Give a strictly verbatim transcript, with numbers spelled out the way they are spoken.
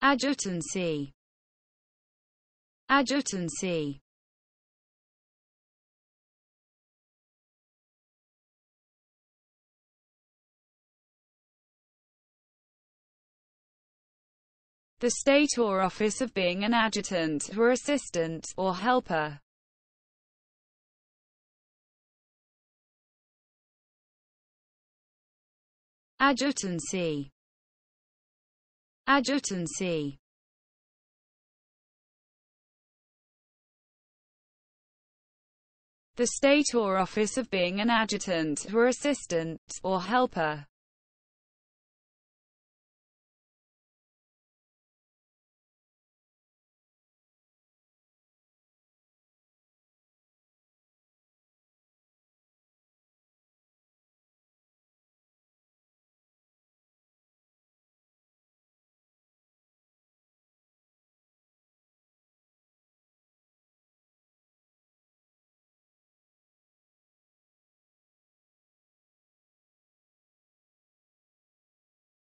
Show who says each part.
Speaker 1: Adjutancy. Adjutancy. The state or office of being an adjutant, or assistant, or helper. Adjutancy. Adjutancy. The state or office of being an adjutant, or assistant, or helper.